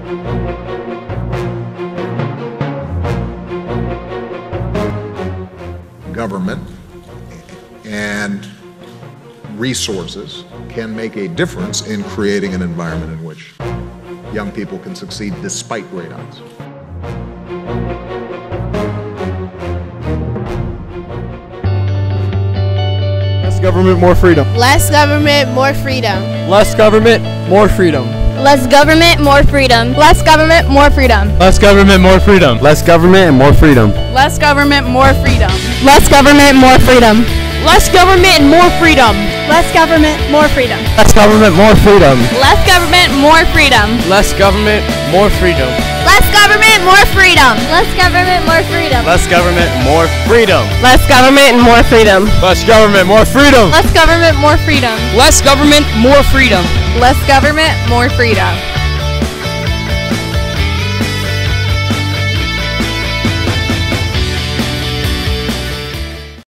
Government and resources can make a difference in creating an environment in which young people can succeed despite great odds. Less government, more freedom. Less government, more freedom. Less government, more freedom. Less government, more freedom. Less government, more freedom. Less government, more freedom. Less government and more freedom. Less government, more freedom. Less government, more freedom. Less government, more freedom. Less government, more freedom. Less government, more freedom. Less government, more freedom. Less government, more freedom. Less government, more freedom. Less government, more freedom. Less government, more freedom. Less government, more freedom. Less government, more freedom. Less government, more freedom. Less government, more freedom. Less government, more freedom.